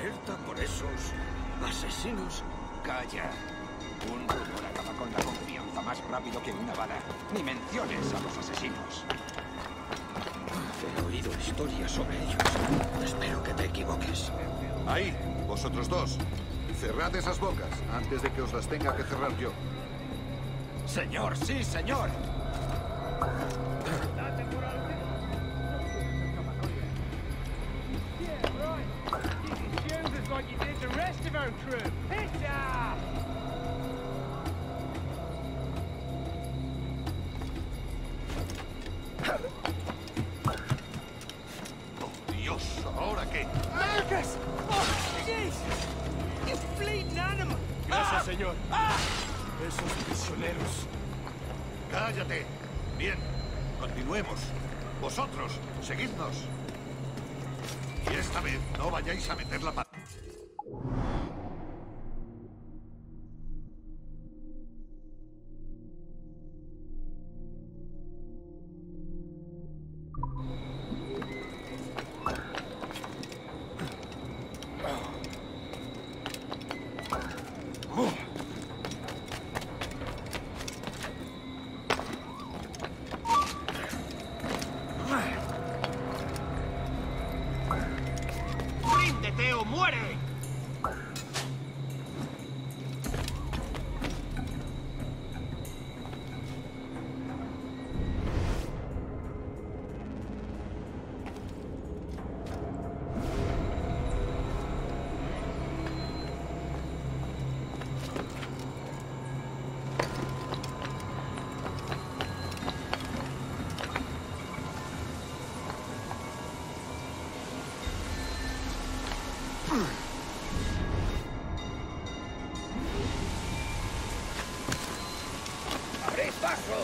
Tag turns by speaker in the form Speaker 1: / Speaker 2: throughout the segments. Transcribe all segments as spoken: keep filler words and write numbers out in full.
Speaker 1: alerta por esos asesinos. Calla. Un rumor acaba con la confianza más rápido que una bala. Ni menciones a los asesinos. He oído historias sobre ellos. Espero que te equivoques.
Speaker 2: Ahí, vosotros dos. Cerrad esas bocas antes de que os las tenga que cerrar yo.
Speaker 1: Señor, sí, señor.
Speaker 2: Oh, Dios, ¿ahora qué?
Speaker 3: Marcus! Oh, Jesus! You bleeding animal!
Speaker 4: Gracias, señor. Esos prisioneros.
Speaker 2: ¡Cállate! Bien, continuemos. Vosotros, seguidnos. Y esta vez no vayáis a meter la pata.
Speaker 3: ¡Ríndete o muere!
Speaker 1: ¡Abrid paso!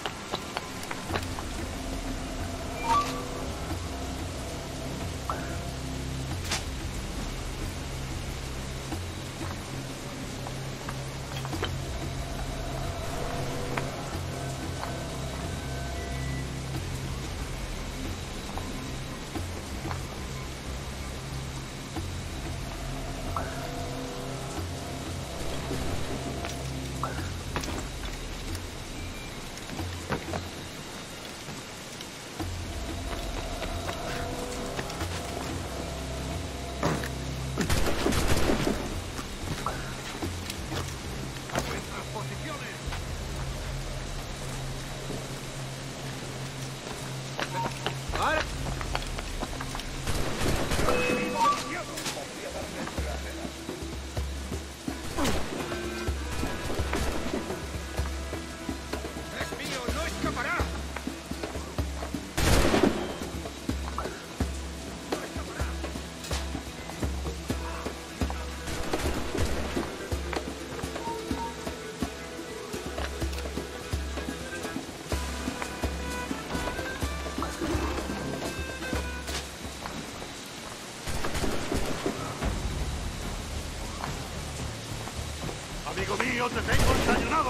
Speaker 2: ¡Amigo mío, te tengo encañonado!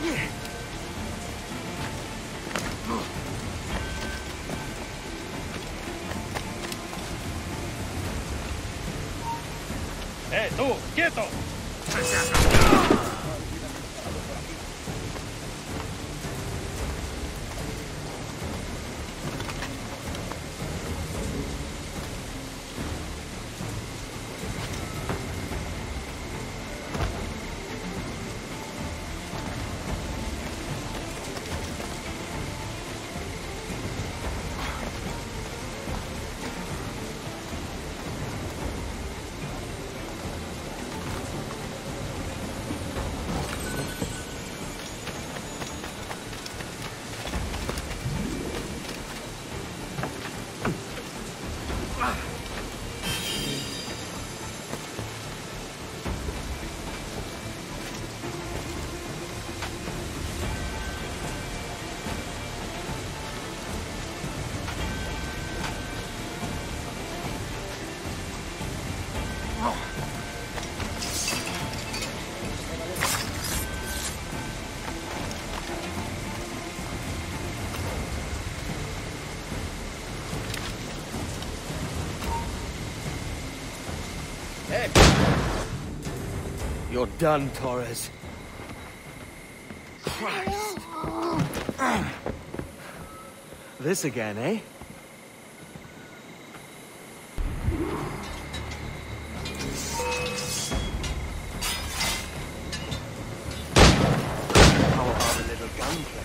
Speaker 4: ¡Eh, tú! ¡Quieto!
Speaker 5: You're done, Torres.
Speaker 1: Christ.
Speaker 5: This again, eh? How about a little gunplay?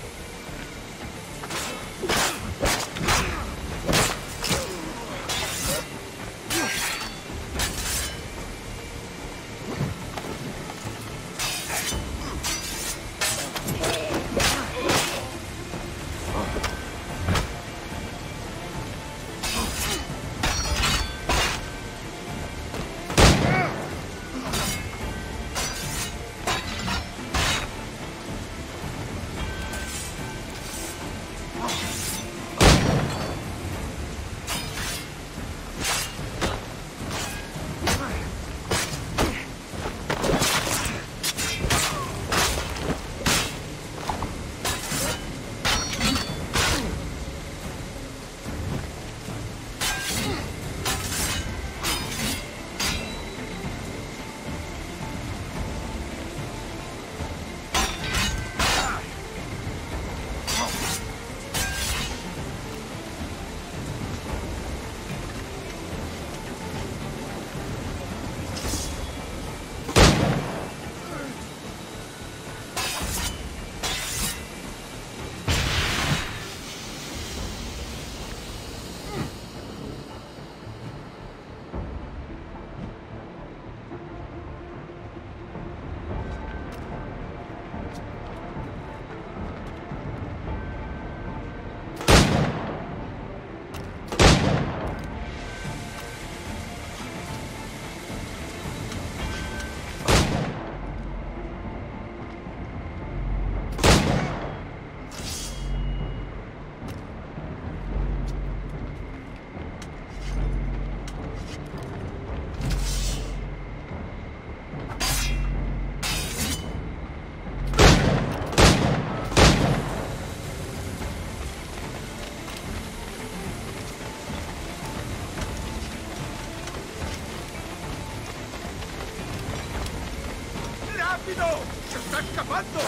Speaker 2: ¡Rápido! ¡Se está escapando!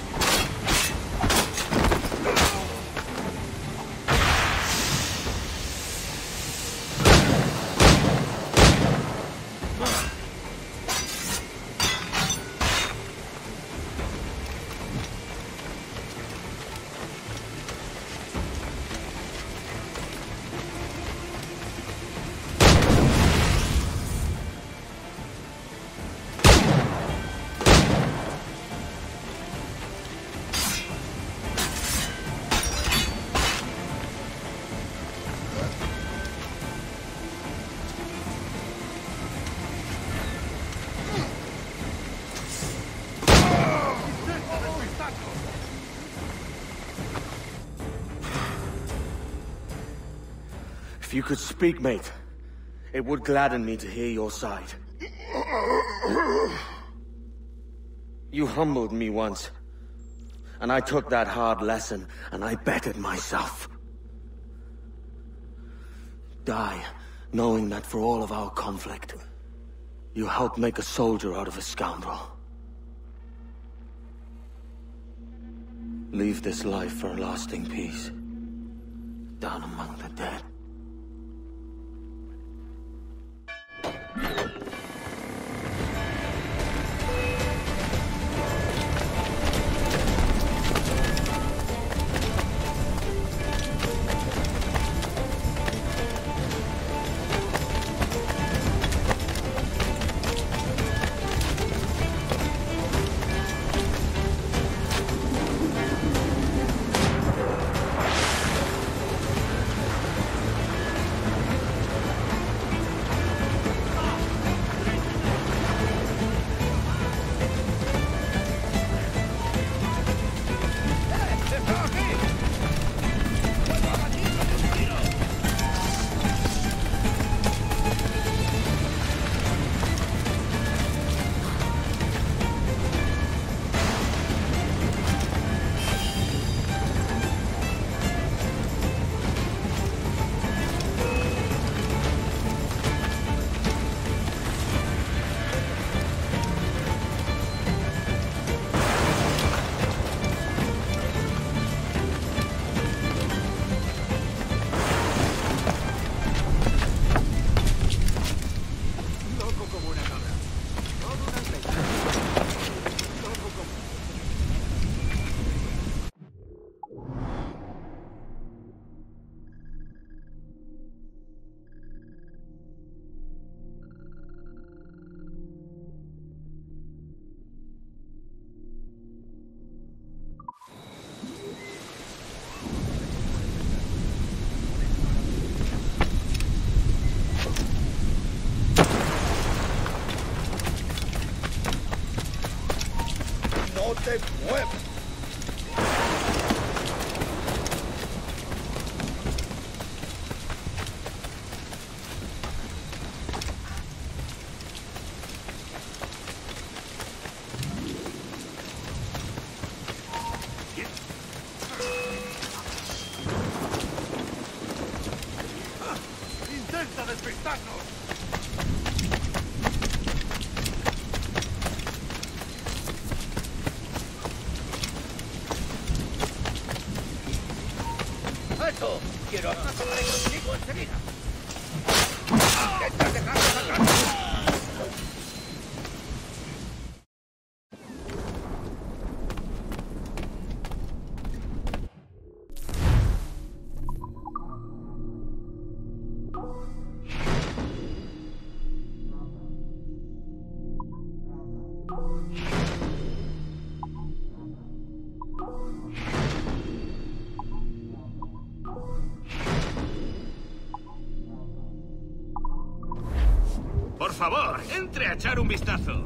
Speaker 5: If you could speak, mate, it would gladden me to hear your side. You humbled me once, And I took that hard lesson, and I bettered myself. Die, knowing that for all of our conflict, you helped make a soldier out of a scoundrel. Leave this life for a lasting peace, down among the dead.
Speaker 2: te muevas.
Speaker 3: ¡Intenta despistarnos!
Speaker 2: ¡Eso! ¡Quiero hablar contigo enseguida! ¡Intenta dejarnos atrás!
Speaker 3: Por favor, entre a echar un vistazo.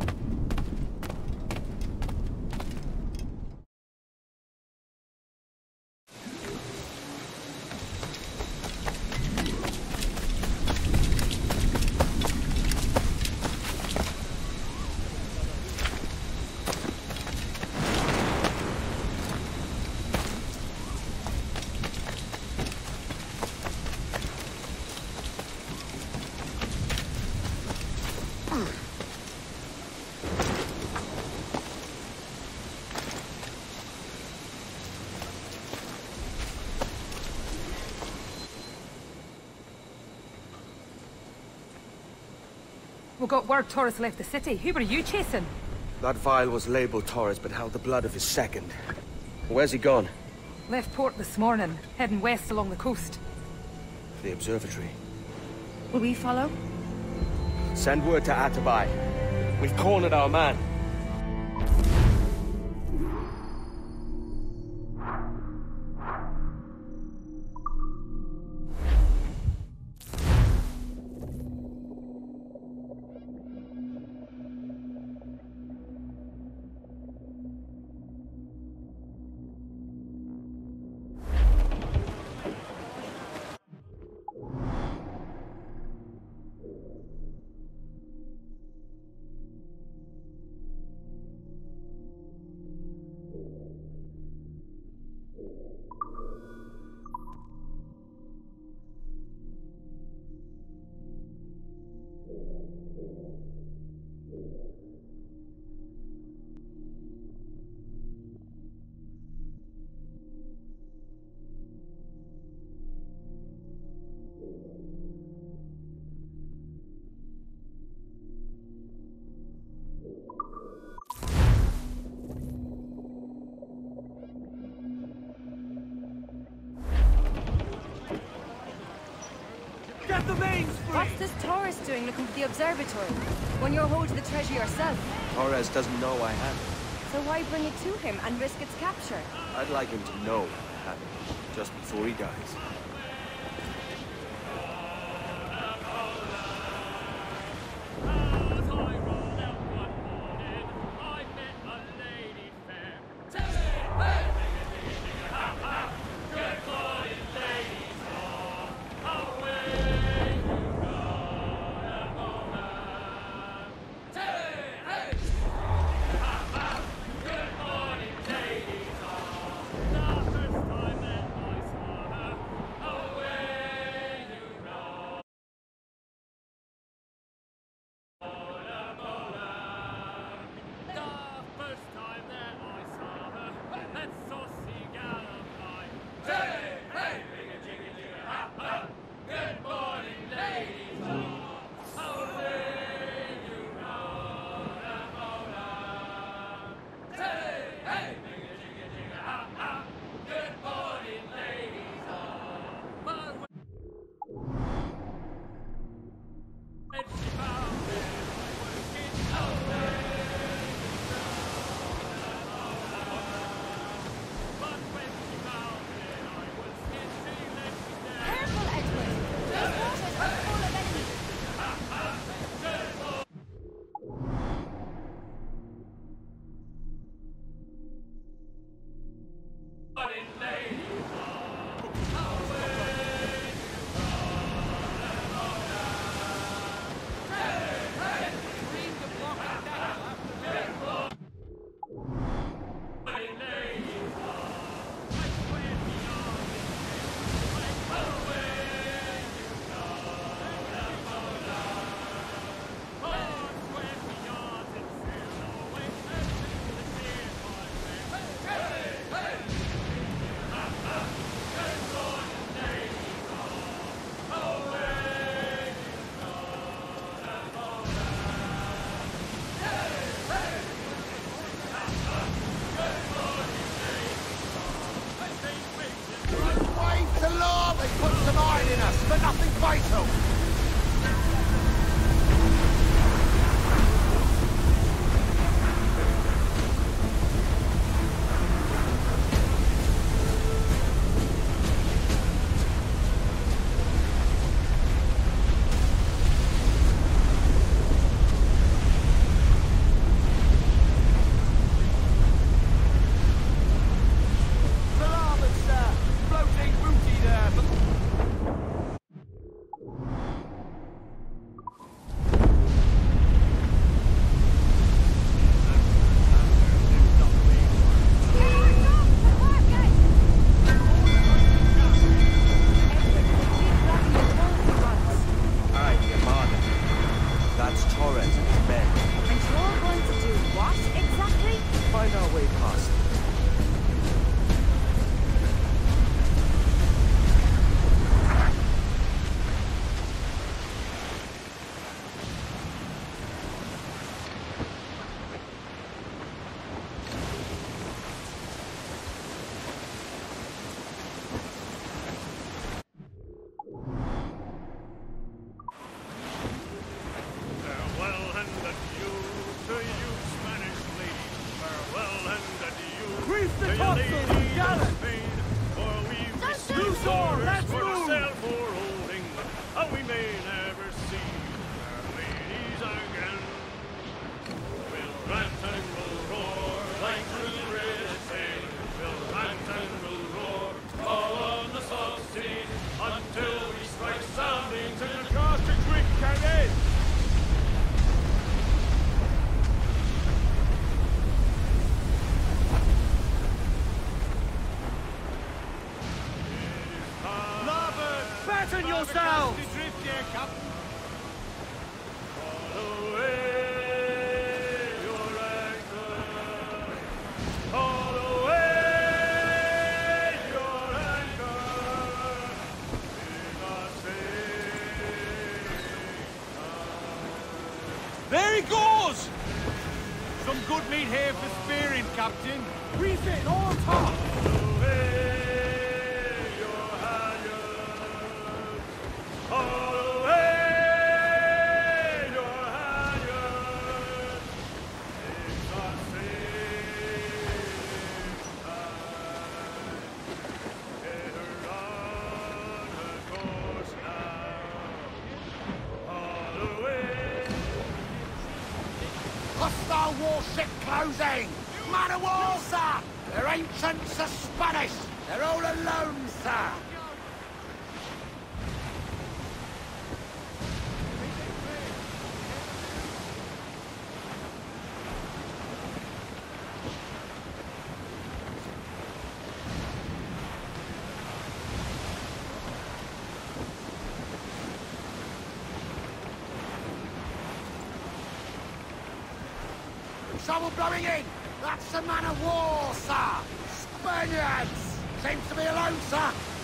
Speaker 6: We got word Torres left the city. Who were you chasing?
Speaker 5: That vial was labeled Torres, but held the blood of his second. Where's he gone?
Speaker 6: Left port this morning, heading west along the coast.
Speaker 5: The observatory.
Speaker 6: Will we follow?
Speaker 5: Send word to Atabai. We've cornered our man.
Speaker 1: Set the mains free!
Speaker 7: What's this tourist doing looking for the observatory? When you're holding the treasure yourself?
Speaker 5: Torres doesn't know I have it.
Speaker 7: So why bring it to him and risk its capture?
Speaker 5: I'd like him to know I have it, just before he dies.
Speaker 1: There he goes! Some good meat here for spearing, Captain. Refit all top! Away your halyards, all warship closing! Man of war, sir! They're ancients are Spanish! They're all alone, sir! Trouble blowing in! That's a man of war, sir! Spaniards! Seems to be alone, sir!